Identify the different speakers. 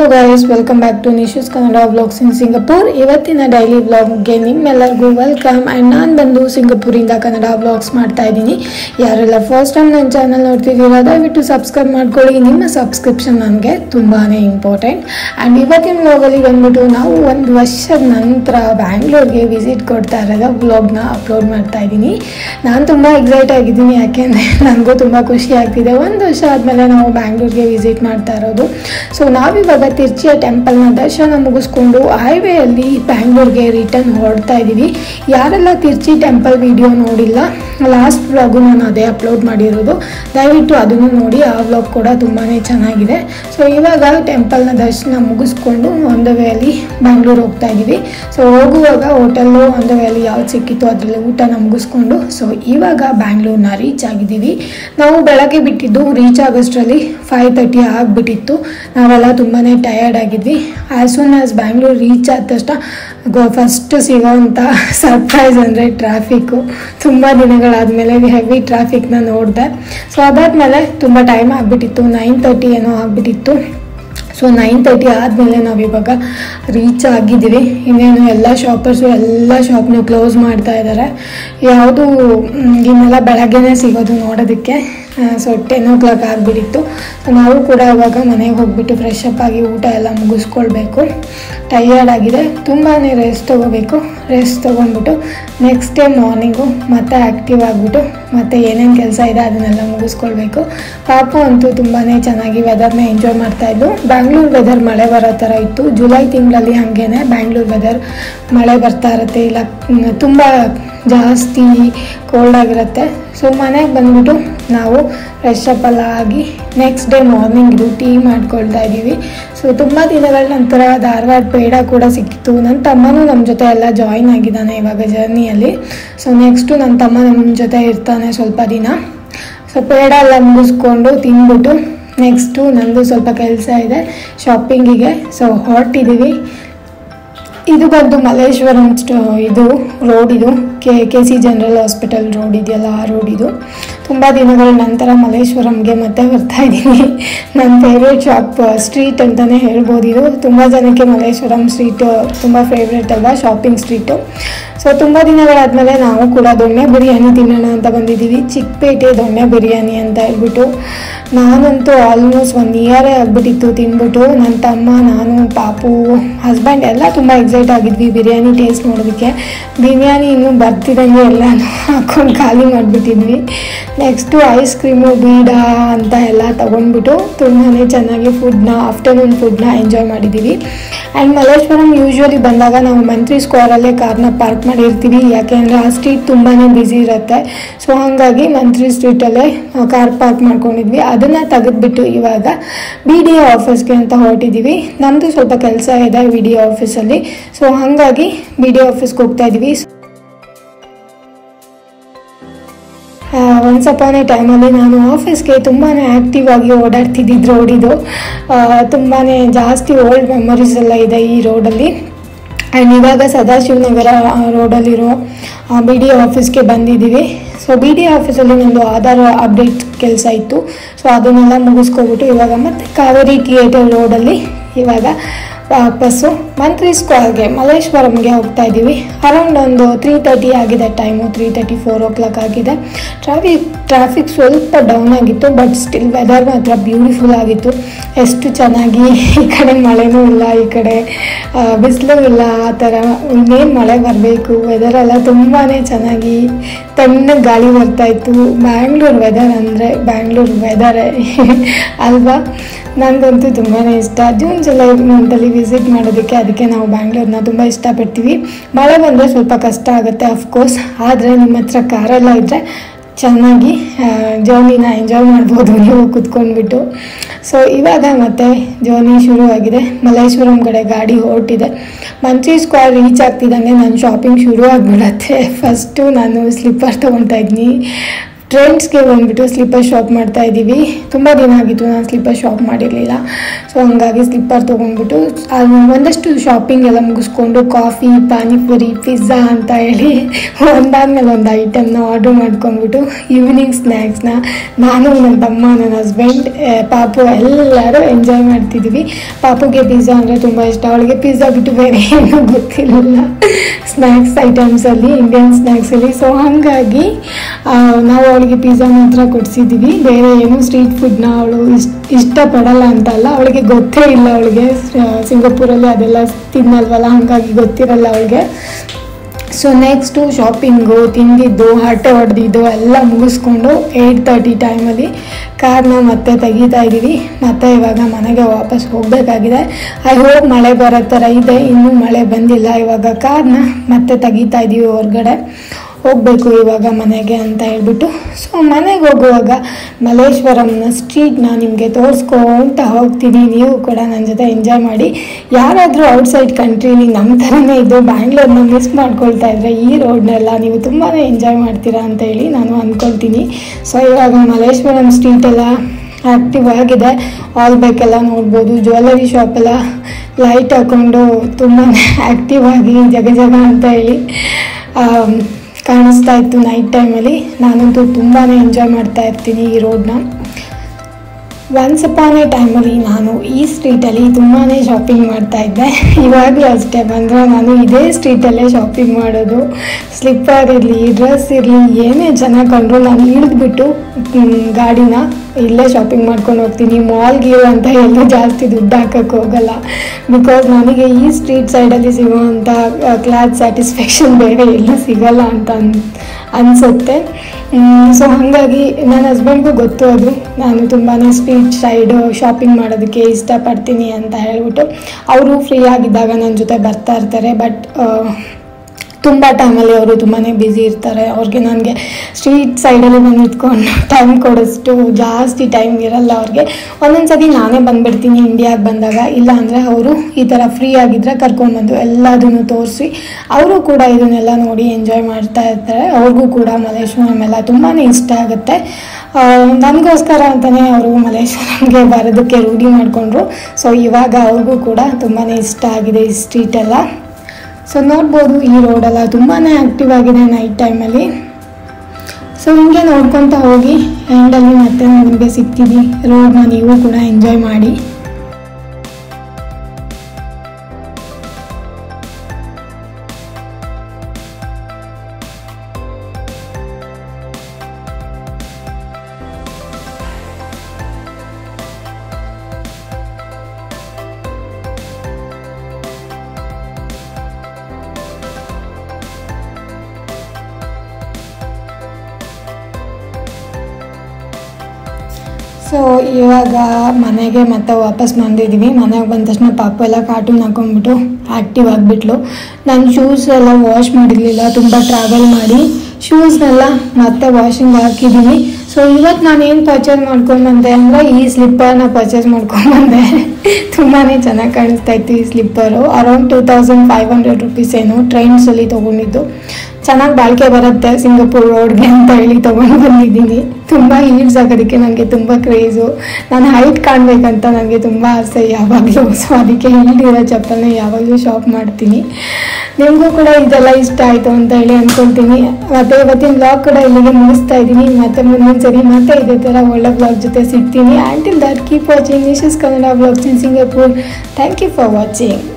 Speaker 1: Guys, welcome back to Nishu's Kannada vlogs in Singapore. ಇವತ್ತಿನ daily ವ್ಲಾಗ್ಗೆ ನಿಮ್ಮೆಲ್ಲರಿಗೂ ವೆಲ್ಕಮ್. ಆ್ಯಂಡ್ ನಾನು ಬಂದು ಸಿಂಗಪೂರಿಂದ ಕನ್ನಡ ವ್ಲಾಗ್ಸ್ ಮಾಡ್ತಾ ಇದ್ದೀನಿ. ಯಾರೆಲ್ಲ ಫಸ್ಟ್ ಟೈಮ್ ನನ್ನ ಚಾನಲ್ ನೋಡ್ತಿದ್ದೀರಾ ದಯವಿಟ್ಟು ಸಬ್ಸ್ಕ್ರೈಬ್ ಮಾಡ್ಕೊಳ್ಳಿ. ನಿಮ್ಮ ಸಬ್ಸ್ಕ್ರಿಪ್ಷನ್ ನನಗೆ ತುಂಬಾ ಇಂಪಾರ್ಟೆಂಟ್. ಆ್ಯಂಡ್ ಇವತ್ತಿನ ವ್ಲಾಗಲ್ಲಿ ಬಂದ್ಬಿಟ್ಟು ನಾವು ಒಂದು ವರ್ಷದ ನಂತರ ಬ್ಯಾಂಗ್ಳೂರ್ಗೆ ವಿಸಿಟ್ ಕೊಡ್ತಾ ಇರೋದು ವ್ಲಾಗ್ನ ಅಪ್ಲೋಡ್ ಮಾಡ್ತಾ ಇದ್ದೀನಿ. ನಾನು ತುಂಬ ಎಕ್ಸೈಟ್ ಆಗಿದ್ದೀನಿ, ಯಾಕೆಂದರೆ ನನಗೂ ತುಂಬ ಖುಷಿ ಆಗ್ತಿದೆ. ಒಂದು ವರ್ಷ ಆದಮೇಲೆ ನಾವು ಬ್ಯಾಂಗ್ಳೂರ್ಗೆ ವಿಸಿಟ್ ಮಾಡ್ತಾ ಇರೋದು. ಸೊ ನಾವಿವಾಗ ತಿರ್ಚಿಯ ಟೆಂಪಲ್ನ ದರ್ಶನ ಮುಗಿಸ್ಕೊಂಡು ಹೈವೇಯಲ್ಲಿ ಬ್ಯಾಂಗ್ಳೂರ್ಗೆ ರಿಟರ್ನ್ ಹೊರಡ್ತಾ ಇದ್ದೀವಿ. ಯಾರೆಲ್ಲ ತಿರ್ಚಿ ಟೆಂಪಲ್ ವಿಡಿಯೋ ನೋಡಿಲ್ಲ, ಲಾಸ್ಟ್ ವ್ಲಾಗು ನಾನು ಅದೇ ಅಪ್ಲೋಡ್ ಮಾಡಿರೋದು, ದಯವಿಟ್ಟು ಅದನ್ನು ನೋಡಿ. ಆ ವ್ಲಾಗ್ ಕೂಡ ತುಂಬಾ ಚೆನ್ನಾಗಿದೆ. ಸೊ ಇವಾಗ ಟೆಂಪಲ್ನ ದರ್ಶನ ಮುಗಿಸ್ಕೊಂಡು ಆನ್ ದ ವೇಯಲ್ಲಿ ಬ್ಯಾಂಗ್ಳೂರ್ ಹೋಗ್ತಾ ಇದ್ದೀವಿ. ಸೊ ಹೋಗುವಾಗ ಹೋಟೆಲ್ಲು ಆನ್ ದ ವೇಯಲ್ಲಿ ಯಾವ್ದು ಸಿಕ್ಕಿತ್ತು ಅದರಲ್ಲಿ ಊಟನ ಮುಗಿಸ್ಕೊಂಡು ಸೊ ಇವಾಗ ಬ್ಯಾಂಗ್ಳೂರ್ನ ರೀಚ್ ಆಗಿದ್ದೀವಿ. ನಾವು ಬೆಳಗ್ಗೆ ಬಿಟ್ಟಿದ್ದು ರೀಚ್ ಆಗೋಷ್ಟರಲ್ಲಿ 5:30 ಆಗಿಬಿಟ್ಟಿತ್ತು. ನಾವೆಲ್ಲ ತುಂಬಾ ಟಯರ್ಡ್ ಆಗಿದ್ವಿ. As soon as Bangalore reach ಆದ ತಕ್ಷಣ ಫಸ್ಟ್ ಸಿಗೋವಂಥ ಸರ್ಪ್ರೈಸ್ ಅಂದರೆ ಟ್ರಾಫಿಕ್ಕು. ತುಂಬ ದಿನಗಳಾದಮೇಲೆ ಹೆವಿ ಟ್ರಾಫಿಕ್ನ ನೋಡಿದೆ. ಸೊ ಅದಾದಮೇಲೆ ತುಂಬ ಟೈಮ್ ಆಗಿಬಿಟ್ಟಿತ್ತು, 9:30 ಏನೋ ಆಗಿಬಿಟ್ಟಿತ್ತು. ಸೊ 9:30 ಆದಮೇಲೆ ನಾವಿವಾಗ ರೀಚ್ ಆಗಿದ್ದೀವಿ. ಇನ್ನೇನು ಎಲ್ಲ ಶಾಪರ್ಸು ಎಲ್ಲ ಶಾಪ್ನೂ ಕ್ಲೋಸ್ ಮಾಡ್ತಾ ಇದ್ದಾರೆ. ಯಾವುದು ಇನ್ನೆಲ್ಲ ಬೆಳಗ್ಗೆನೇ ಸಿಗೋದು ನೋಡೋದಕ್ಕೆ. ಸೊ 10 o'clock ಆಗಿಬಿಟ್ಟಿತ್ತು. ಸೊ ನಾವು ಕೂಡ ಇವಾಗ ಮನೆಗೆ ಹೋಗ್ಬಿಟ್ಟು ಫ್ರೆಶ್ ಅಪ್ ಆಗಿ ಊಟ ಎಲ್ಲ ಮುಗಿಸ್ಕೊಳ್ಬೇಕು. ಟಯರ್ಡ್ ಆಗಿದೆ, ತುಂಬಾ ರೆಸ್ಟ್ ತೊಗೋಬೇಕು. ರೆಸ್ಟ್ ತೊಗೊಂಡ್ಬಿಟ್ಟು ನೆಕ್ಸ್ಟ್ ಡೇ ಮಾರ್ನಿಂಗು ಮತ್ತೆ ಆ್ಯಕ್ಟಿವ್ ಆಗಿಬಿಟ್ಟು ಮತ್ತೆ ಏನೇನು ಕೆಲಸ ಇದೆ ಅದನ್ನೆಲ್ಲ ಮುಗಿಸ್ಕೊಳ್ಬೇಕು. ಪಾಪು ಅಂತೂ ತುಂಬಾ ಚೆನ್ನಾಗಿ ವೆದರ್ನ ಎಂಜಾಯ್ ಮಾಡ್ತಾಯಿದ್ದು. ಬ್ಯಾಂಗ್ಳೂರ್ ವೆದರ್ ಮಳೆ ಬರೋ ಥರ ಇತ್ತು. ಜುಲೈ ತಿಂಗಳಲ್ಲಿ ಹಾಗೇನೆ ಬ್ಯಾಂಗ್ಳೂರ್ ವೆದರ್ ಮಳೆ ಬರ್ತಾ ಇರುತ್ತೆ, ಇಲ್ಲ ತುಂಬ ಜಾಸ್ತಿ ಕೋಲ್ಡ್ ಆಗಿರುತ್ತೆ. ಸೊ ಮನೆಗೆ ಬಂದ್ಬಿಟ್ಟು ನಾವು ಫ್ರೆಶ್ ಅಪ್ ಎಲ್ಲ ಆಗಿ ನೆಕ್ಸ್ಟ್ ಡೇ ಮಾರ್ನಿಂಗ್ ಟೀ ಮಾಡ್ಕೊಳ್ತಾ ಇದ್ದೀವಿ. ಸೊ ತುಂಬ ದಿನಗಳ ನಂತರ ಧಾರವಾಡ ಪೇಡ ಕೂಡ ಸಿಕ್ಕಿತ್ತು. ನನ್ನ ತಮ್ಮನೂ ನಮ್ಮ ಜೊತೆ ಎಲ್ಲ ಜಾಯಿನ್ ಆಗಿದ್ದಾನೆ ಇವಾಗ ಜರ್ನಿಯಲ್ಲಿ. ಸೊ ನೆಕ್ಸ್ಟು ನನ್ನ ತಮ್ಮ ನಮ್ಮ ಜೊತೆ ಇರ್ತಾನೆ ಸ್ವಲ್ಪ ದಿನ. ಸೊ ಪೇಡ ಎಲ್ಲ ಮುಗಿಸ್ಕೊಂಡು ತಿಂದ್ಬಿಟ್ಟು ನೆಕ್ಸ್ಟು ನಂದು ಸ್ವಲ್ಪ ಕೆಲಸ ಇದೆ ಶಾಪಿಂಗಿಗೆ. ಸೊ ಹೊರಟಿದ್ದೀವಿ. ಇದು ಬಂದು ಮಲ್ಲೇಶ್ವರಂ ಇದು ರೋಡ್, ಇದು K C general hospital road ಇದೆಯಲ್ಲ ಆ ರೋಡ್ ಇದು. ತುಂಬ ದಿನಗಳ ನಂತರ ಮಲ್ಲೇಶ್ವರಂಗೆ ಮತ್ತೆ ಬರ್ತಾ ಇದ್ದೀನಿ. ನನ್ನ ಫೇವ್ರೇಟ್ ಶಾಪ್ ಸ್ಟ್ರೀಟ್ ಅಂತಲೇ ಹೇಳ್ಬೋದು. ಇದು ತುಂಬ ಜನಕ್ಕೆ ಮಲ್ಲೇಶ್ವರಂ ಸ್ಟ್ರೀಟ್ ತುಂಬ ಫೇವ್ರೇಟ್ ಅಲ್ವಾ, ಶಾಪಿಂಗ್ ಸ್ಟ್ರೀಟು. ಸೊ ತುಂಬ ದಿನಗಳಾದಮೇಲೆ ನಾವು ಕೂಡ ದೊಣ್ಣೆ ಬಿರಿಯಾನಿ ತಿನ್ನೋಣ ಅಂತ ಬಂದಿದ್ದೀವಿ. ಚಿಕ್ಕಪೇಟೆ ದೊಣ್ಣೆ ಬಿರಿಯಾನಿ ಅಂತ ಹೇಳ್ಬಿಟ್ಟು. ನಾನಂತೂ ಆಲ್ಮೋಸ್ಟ್ 1 ಇಯರೇ ಆಗಿಬಿಟ್ಟಿತ್ತು ತಿಂದ್ಬಿಟ್ಟು. ನನ್ನ ತಮ್ಮ, ನಾನು, ಪಾಪು, ಹಸ್ಬೆಂಡ್ ಎಲ್ಲ ತುಂಬ ಎಕ್ಸೈಟ್ ಆಗಿದ್ವಿ ಬಿರಿಯಾನಿ ಟೇಸ್ಟ್ ನೋಡೋದಕ್ಕೆ. ಬಿರಿಯಾನಿ ಇನ್ನೂ ಬರ್ತಿದ್ದಂಗೆ ಎಲ್ಲನೂ ಹಾಕ್ಕೊಂಡು ಖಾಲಿ ಮಾಡಿಬಿಟ್ಟಿದ್ವಿ. ನೆಕ್ಸ್ಟು ಐಸ್ ಕ್ರೀಮು, ಬೀಡ ಅಂತ ಎಲ್ಲ ತೊಗೊಂಡ್ಬಿಟ್ಟು ತುಂಬಾ ಚೆನ್ನಾಗಿ ಆಫ್ಟರ್ನೂನ್ ಫುಡ್ನ ಎಂಜಾಯ್ ಮಾಡಿದ್ದೀವಿ. ಆ್ಯಂಡ್ ಮಲ್ಲೇಶ್ವರಂ ಯೂಶ್ವಲಿ ಬಂದಾಗ ನಾವು ಮಂತ್ರಿ ಸ್ಕ್ವೇರಲ್ಲೇ ಕಾರ್ನ ಪಾರ್ಕ್ ಮಾಡಿರ್ತೀವಿ, ಯಾಕೆಂದರೆ ಆ ಸ್ಟ್ರೀಟ್ ತುಂಬಾ ಬ್ಯುಸಿ ಇರುತ್ತೆ. ಸೊ ಹಾಗಾಗಿ ಮಂತ್ರಿ ಸ್ಟ್ರೀಟಲ್ಲೇ ಕಾರ್ ಪಾರ್ಕ್ ಮಾಡ್ಕೊಂಡಿದ್ವಿ. ಅದನ್ನು ತೆಗೆದುಬಿಟ್ಟು ಇವಾಗ BDA ಆಫೀಸ್ಗೆ ಅಂತ ಹೊರಟಿದ್ದೀವಿ. ನಮ್ಮದು ಸ್ವಲ್ಪ ಕೆಲಸ ಇದೆ BDA ಆಫೀಸಲ್ಲಿ. ಸೊ ಹಾಗಾಗಿ BDA ಆಫೀಸ್ಗೆ ಹೋಗ್ತಾ ಇದ್ದೀವಿ. ಒನ್ಸ್ ಅಪಾನ್ ಎ ಟೈಮಲ್ಲಿ ನಾನು ಆಫೀಸ್ಗೆ ತುಂಬಾ ಆ್ಯಕ್ಟಿವ್ ಆಗಿ ಓಡಾಡ್ತಿದ್ದಿದ್ದು ರೋಡ್ ಇದು. ತುಂಬಾ ಜಾಸ್ತಿ ಓಲ್ಡ್ ಮೆಮೊರೀಸ್ ಎಲ್ಲ ಇದೆ ಈ ರೋಡಲ್ಲಿ. ಆ್ಯಂಡ್ ಇವಾಗ ಸದಾಶಿವನಗರ ರೋಡಲ್ಲಿರೋ BDA ಆಫೀಸ್ಗೆ ಬಂದಿದ್ದೀವಿ. ಸೊ BDA ಆಫೀಸಲ್ಲಿ ನಂದು ಆಧಾರ್ ಅಪ್ಡೇಟ್ ಕೆಲಸ ಇತ್ತು. ಸೊ ಅದನ್ನೆಲ್ಲ ಮುಗಿಸ್ಕೊಬಿಟ್ಟು ಇವಾಗ ಮತ್ತೆ ಕಾವೇರಿ ಥಿಯೇಟರ್ ರೋಡಲ್ಲಿ ಇವಾಗ ವಾಪಸ್ಸು ಮಂತ್ರಿ ಸ್ಕ್ವೇರ್ಗೆ ಮಲ್ಲೇಶ್ವರಂಗೆ ಹೋಗ್ತಾ ಇದ್ದೀವಿ. ಅರೌಂಡ್ ಒಂದು 3:30 ಆಗಿದೆ ಟೈಮು, 3:30, 4 o'clock ಆಗಿದೆ. ಟ್ರಾಫಿಕ್ ಸ್ವಲ್ಪ ಡೌನ್ ಆಗಿತ್ತು, ಬಟ್ ಸ್ಟಿಲ್ ವೆದರ್ ಮಾತ್ರ ಬ್ಯೂಟಿಫುಲ್ ಆಗಿತ್ತು. ಎಷ್ಟು ಚೆನ್ನಾಗಿ, ಈ ಕಡೆ ಮಳೆನೂ ಇಲ್ಲ, ಈ ಕಡೆ ಬಿಸಿಲು ಇಲ್ಲ, ಆ ಥರ ಇನ್ನೇನು ಮಳೆ ಬರಬೇಕು. ವೆದರೆಲ್ಲ ತುಂಬಾ ಚೆನ್ನಾಗಿ ತಣ್ಣಗೆ ಗಾಳಿ ಬರ್ತಾಯಿತ್ತು. ಬ್ಯಾಂಗ್ಳೂರ್ ವೆದರ್ ಅಂದರೆ ಬ್ಯಾಂಗ್ಳೂರ್ ವೆದರೇ ಅಲ್ವಾ. ನನಗಂತೂ ತುಂಬಾ ಇಷ್ಟ ಜೂನ್ ಜುಲೈ ಮಂತಲ್ಲಿ ವಿಸಿಟ್ ಮಾಡೋದಕ್ಕೆ. ಅದಕ್ಕೆ ನಾವು ಬ್ಯಾಂಗ್ಳೂರನ್ನ ತುಂಬ ಇಷ್ಟಪಡ್ತೀವಿ. ಮಳೆ ಬಂದರೆ ಸ್ವಲ್ಪ ಕಷ್ಟ ಆಗುತ್ತೆ ಅಫ್ಕೋರ್ಸ್, ಆದರೆ ನಿಮ್ಮ ಹತ್ರ ಕಾರೆಲ್ಲ ಇದ್ದರೆ ಚೆನ್ನಾಗಿ ಜರ್ನಿನ ಎಂಜಾಯ್ ಮಾಡ್ಬೋದು ನೀವು ಕೂತ್ಕೊಂಡ್ಬಿಟ್ಟು. ಸೊ ಇವಾಗ ಮತ್ತೆ ಜರ್ನಿ ಶುರುವಾಗಿದೆ. ಮಲ್ಲೇಶ್ವರಂ ಕಡೆ ಗಾಡಿ ಹೊರಟಿದೆ. ಮಂತ್ರಿ ಸ್ಕ್ವೇರ್ ರೀಚ್ ಆಗ್ತಿದ್ದಂಗೆ ನನ್ನ ಶಾಪಿಂಗ್ ಶುರು ಆಗಿಬಿಡತ್ತೆ. ಫಸ್ಟು ನಾನು ಸ್ಲಿಪ್ಪರ್ ತೊಗೊಳ್ತಾ ಇದ್ದೀನಿ. ಟ್ರೆಂಡ್ಸ್ಗೆ ಬಂದುಬಿಟ್ಟು ಸ್ಲಿಪ್ಪರ್ ಶಾಪ್ ಮಾಡ್ತಾ ಇದ್ದೀವಿ. ತುಂಬ ದಿನ ಆಗಿತ್ತು ನಾನು ಸ್ಲಿಪ್ಪರ್ ಶಾಪ್ ಮಾಡಿರಲಿಲ್ಲ. ಸೊ ಹಾಗಾಗಿ ಸ್ಲಿಪ್ಪರ್ ತೊಗೊಂಡ್ಬಿಟ್ಟು ಒಂದಷ್ಟು ಶಾಪಿಂಗ್ ಎಲ್ಲ ಮುಗಿಸ್ಕೊಂಡು ಕಾಫಿ, ಪಾನಿಪುರಿ, ಪಿಜ್ಜಾ ಅಂತ ಹೇಳಿ ಒಂದಾದ್ಮೇಲೆ ಒಂದು ಐಟಮ್ನ ಆರ್ಡ್ರ್ ಮಾಡ್ಕೊಂಡ್ಬಿಟ್ಟು ಈವ್ನಿಂಗ್ ಸ್ನ್ಯಾಕ್ಸ್ನ ನಾನು, ನನ್ನ ತಮ್ಮ, ನನ್ನ ಹಸ್ಬೆಂಡ್, ಪಾಪು ಎಲ್ಲರೂ ಎಂಜಾಯ್ ಮಾಡ್ತಿದ್ದೀವಿ. ಪಾಪುಗೆ ಪಿಜ್ಜಾ ಅಂದರೆ ತುಂಬ ಇಷ್ಟ. ಅವಳಿಗೆ ಪಿಜ್ಜಾ ಬಿಟ್ಟು ಬೇರೆ ಏನೂ ಗೊತ್ತಿರಲಿಲ್ಲ ಸ್ನ್ಯಾಕ್ಸ್ ಐಟಮ್ಸಲ್ಲಿ, ಇಂಡಿಯನ್ ಸ್ನ್ಯಾಕ್ಸಲ್ಲಿ. ಸೊ ಹಾಗಾಗಿ ನಾವು ಅವಳಿಗೆ ಪಿಜ್ಜಾ ಮಾತ್ರ ಕೊಡಿಸಿದ್ದೀವಿ. ಬೇರೆ ಏನು ಸ್ಟ್ರೀಟ್ ಫುಡ್ನ ಅವಳು ಇಷ್ಟಪಡಲ್ಲ ಅಂತಲ್ಲ, ಅವಳಿಗೆ ಗೊತ್ತೇ ಇಲ್ಲ. ಅವಳಿಗೆ ಸಿಂಗಾಪುರಲ್ಲಿ ಅದೆಲ್ಲ ತಿನ್ನಲ್ವಲ್ಲ, ಹಾಗಾಗಿ ಗೊತ್ತಿರಲ್ಲ ಅವಳಿಗೆ. ಸೊ ನೆಕ್ಸ್ಟು ಶಾಪಿಂಗು, ತಿಂದಿದ್ದು, ಹರಟೆ ಹೊಡೆದಿದ್ದು ಎಲ್ಲ ಮುಗಿಸ್ಕೊಂಡು 8:30 ಟೈಮಲ್ಲಿ ಕಾರ್ನ ಮತ್ತೆ ತೆಗಿತಾ ಇದ್ದೀವಿ. ಮತ್ತು ಇವಾಗ ಮನೆಗೆ ವಾಪಸ್ ಹೋಗಬೇಕಾಗಿದೆ. ಐ ಹೋಪ್ ಮಳೆ ಬರೋ ಥರ ಇದೆ. ಇನ್ನೂ ಮಳೆ ಬಂದಿಲ್ಲ. ಇವಾಗ ಕಾರ್ನ ಮತ್ತೆ ತೆಗಿತಾ ಇದ್ದೀವಿ, ಹೊರಗಡೆ ಹೋಗಬೇಕು ಇವಾಗ ಮನೆಗೆ ಅಂತ ಹೇಳ್ಬಿಟ್ಟು. ಸೊ ಮನೆಗೆ ಹೋಗುವಾಗ ಮಲ್ಲೇಶ್ವರಂನ ಸ್ಟ್ರೀಟ್ನ ನಿಮಗೆ ತೋರಿಸ್ಕೊಂತ ಹೋಗ್ತೀನಿ. ನೀವು ಕೂಡ ನನ್ನ ಜೊತೆ ಎಂಜಾಯ್ ಮಾಡಿ. ಯಾರಾದರೂ ಔಟ್ಸೈಡ್ ಕಂಟ್ರೀಲಿ ನಮ್ಮ ಥರನೇ ಇದ್ದು ಬ್ಯಾಂಗ್ಳೂರ್ನ ಮಿಸ್ ಮಾಡ್ಕೊಳ್ತಾ ಇದ್ದರೆ ಈ ರೋಡ್ನೆಲ್ಲ ನೀವು ತುಂಬಾ ಎಂಜಾಯ್ ಮಾಡ್ತೀರಾ ಅಂತ ಹೇಳಿ ನಾನು ಅಂದ್ಕೊಳ್ತೀನಿ. ಸೊ ಇವಾಗ ಮಲ್ಲೇಶ್ವರಂ ಸ್ಟ್ರೀಟೆಲ್ಲ ಆ್ಯಕ್ಟಿವ್ ಆಗಿದೆ. ಆಲ್ ಬೇಕೆಲ್ಲ ನೋಡ್ಬೋದು. ಜ್ಯುವೆಲ್ಲರಿ ಶಾಪೆಲ್ಲ ಲೈಟ್ ಹಾಕ್ಕೊಂಡು ತುಂಬಾ ಆ್ಯಕ್ಟಿವ್ ಆಗಿ ಜಗ ಅಂತ ಹೇಳಿ ಕಾಣಿಸ್ತಾ ಇತ್ತು ನೈಟ್ ಟೈಮಲ್ಲಿ. ನಾನಂತೂ ತುಂಬಾ ಎಂಜಾಯ್ ಮಾಡ್ತಾ ಇರ್ತೀನಿ ಈ ರೋಡ್ನ. ಒನ್ಸ್ ಅಪಾನ್ ಎ ಟೈಮಲ್ಲಿ ನಾನು ಈ ಸ್ಟ್ರೀಟಲ್ಲಿ ತುಂಬಾ ಶಾಪಿಂಗ್ ಮಾಡ್ತಾಯಿದ್ದೆ. ಇವಾಗಲೂ ಅಷ್ಟೇ ಬಂದರೆ ನಾನು ಇದೇ ಸ್ಟ್ರೀಟಲ್ಲೇ ಶಾಪಿಂಗ್ ಮಾಡೋದು. ಸ್ಲಿಪ್ಪರ್ ಇರಲಿ, ಡ್ರೆಸ್ ಇರಲಿ, ಏನೇ ಚೆನ್ನಾಗಿ ಕಂಡ್ರು ನಾನು ಇಳಿದ್ಬಿಟ್ಟು ಗಾಡಿನ ಇಲ್ಲೇ ಶಾಪಿಂಗ್ ಮಾಡ್ಕೊಂಡು ಹೋಗ್ತೀನಿ. ಮಾಲ್ಗೆ ಅಂತ ಎಲ್ಲೂ ಜಾಸ್ತಿ ದುಡ್ಡು ಹಾಕೋಕ್ಕೆ ಹೋಗಲ್ಲ. ಬಿಕಾಸ್ ನನಗೆ ಈ ಸ್ಟ್ರೀಟ್ ಸೈಡಲ್ಲಿ ಸಿಗೋವಂಥ ಕ್ಲಾತ್ ಸ್ಯಾಟಿಸ್ಫ್ಯಾಕ್ಷನ್ ಬೇರೆ ಎಲ್ಲೂ ಸಿಗೋಲ್ಲ ಅಂತ ಅನಿಸುತ್ತೆ. ಸೊ ಹಾಗಾಗಿ ನನ್ನ ಹಸ್ಬೆಂಡ್ಗೂ ಗೊತ್ತು ಅದು, ನಾನು ತುಂಬಾ ಸ್ಟ್ರೀಟ್ ಸೈಡು ಶಾಪಿಂಗ್ ಮಾಡೋದಕ್ಕೆ ಇಷ್ಟಪಡ್ತೀನಿ ಅಂತ ಹೇಳ್ಬಿಟ್ಟು. ಅವರು ಫ್ರೀ ಆಗಿದ್ದಾಗ ನನ್ನ ಜೊತೆ ಬರ್ತಾ ಇರ್ತಾರೆ. ಬಟ್ ತುಂಬ ಟೈಮಲ್ಲಿ ಅವರು ತುಂಬಾ ಬ್ಯುಸಿ ಇರ್ತಾರೆ. ಅವ್ರಿಗೆ ನನಗೆ ಸ್ಟ್ರೀಟ್ ಸೈಡಲ್ಲಿ ಬಂದು ನಿಂತ್ಕೊಂಡು ಟೈಮ್ ಕೊಡೋಷ್ಟು ಜಾಸ್ತಿ ಟೈಮ್ ಇರಲ್ಲ ಅವ್ರಿಗೆ. ಒಂದೊಂದು ಸತಿ ನಾನೇ ಬಂದುಬಿಡ್ತೀನಿ ಇಂಡಿಯಾಗೆ ಬಂದಾಗ. ಇಲ್ಲ ಅಂದರೆ ಅವರು ಈ ಥರ ಫ್ರೀ ಆಗಿದ್ದರೆ ಕರ್ಕೊಂಡ್ಬಂದು ಎಲ್ಲದನ್ನು ತೋರಿಸಿ ಅವರು ಕೂಡ ಇದನ್ನೆಲ್ಲ ನೋಡಿ ಎಂಜಾಯ್ ಮಾಡ್ತಾ ಇರ್ತಾರೆ. ಅವ್ರಿಗೂ ಕೂಡ ಮಲ್ಲೇಶ್ವರಂ ಎಲ್ಲ ತುಂಬಾ ಇಷ್ಟ ಆಗುತ್ತೆ. ನನಗೋಸ್ಕರ ಅಂತಲೇ ಅವರು ಮಲ್ಲೇಶ್ವರಂಗೆ ಬರೋದಕ್ಕೆ ರೂಢಿ ಮಾಡಿಕೊಂಡ್ರು. ಸೊ ಇವಾಗ ಅವ್ರಿಗೂ ಕೂಡ ತುಂಬಾ ಇಷ್ಟ ಆಗಿದೆ ಈ ಸ್ಟ್ರೀಟೆಲ್ಲ. ಸೊ ನೋಡ್ಬೋದು ಈ ರೋಡೆಲ್ಲ ತುಂಬಾ ಆ್ಯಕ್ಟಿವ್ ಆಗಿದೆ ನೈಟ್ ಟೈಮಲ್ಲಿ. ಸೊ ಹಿಂಗೆ ನೋಡ್ಕೊತಾ ಹೋಗಿ ಎಂಡಲ್ಲಿ ಮತ್ತೆ ನಿಮಗೆ ಸಿಗ್ತೀವಿ. ರೋಡ್ನ ನೀವು ಕೂಡ ಎಂಜಾಯ್ ಮಾಡಿ. ಸೊ ಇವಾಗ ಮನೆಗೆ ಮತ್ತೆ ವಾಪಸ್ ಬಂದಿದ್ದೀವಿ. ಮನೆಗೆ ಬಂದ ತಕ್ಷಣ ಪಾಪು ಎಲ್ಲ ಕಾರ್ಟೂನ್ ಹಾಕೊಂಡ್ಬಿಟ್ಟು ಆ್ಯಕ್ಟಿವ್ ಆಗಿಬಿಟ್ಲು. ನಾನು ಶೂಸ್ ಎಲ್ಲ ವಾಶ್ ಮಾಡಿರಲಿಲ್ಲ, ತುಂಬ ಟ್ರಾವೆಲ್ ಮಾಡಿ ಶೂಸ್ನೆಲ್ಲ ಮತ್ತೆ ವಾಷಿಂಗ್ ಹಾಕಿದ್ದೀನಿ. ಸೊ ಇವತ್ತು ನಾನೇನು ಪರ್ಚೇಸ್ ಮಾಡ್ಕೊಂಡ್ಬಂದೆ ಅಂದರೆ ಈ ಸ್ಲಿಪ್ಪರ್ನ ಪರ್ಚೇಸ್ ಮಾಡ್ಕೊಂಡ್ಬಂದೆ. ತುಂಬಾ ಚೆನ್ನಾಗಿ ಕಾಣಿಸ್ತಾ ಇತ್ತು ಈ ಸ್ಲಿಪ್ಪರು. ಅರೌಂಡ್ 2500 ರುಪೀಸ್ ಏನು, ಟ್ರೆಂಡ್ಸಲ್ಲಿ ತೊಗೊಂಡಿದ್ದು. ಚೆನ್ನಾಗಿ ಬಾಳಿಕೆ ಬರುತ್ತೆ ಸಿಂಗಾಪುರ್ ರೋಡ್ಗೆ ಅಂತ ಹೇಳಿ ತೊಗೊಂಡು ಬಂದಿದ್ದೀನಿ. ತುಂಬ ಹೀಲ್ಸ್ ಹಾಕೋದಕ್ಕೆ ನನಗೆ ತುಂಬ ಕ್ರೇಜು. ನಾನು ಹೈಟ್ ಕಾಣಬೇಕಂತ ನನಗೆ ತುಂಬ ಆಸೆ ಯಾವಾಗಲೂ. ಸೊ ಅದಕ್ಕೆ ಹೀಲ್ಡಿರೋ ಚಪ್ಪಲ್ನ ಯಾವಾಗಲೂ ಶಾಪ್ ಮಾಡ್ತೀನಿ. ನಿಮಗೂ ಕೂಡ ಇದೆಲ್ಲ ಇಷ್ಟ ಆಯಿತು ಅಂತ ಹೇಳಿ ಅಂದ್ಕೊಳ್ತೀನಿ. ಮತ್ತು ಇವತ್ತಿನ ಬ್ಲಾಗ್ ಕೂಡ ಇಲ್ಲಿಗೆ ಮುಗಿಸ್ತಾ ಇದ್ದೀನಿ. ಮತ್ತು ಮುಂದಿನ ಸರಿ ಮತ್ತೆ ಇದೇ ಥರ ಒಳ್ಳೆ ಬ್ಲಾಗ್ ಜೊತೆ ಸಿಗ್ತೀನಿ. Until that keep watching Nishu's Kannada blogs in Singapore. Thank you for watching.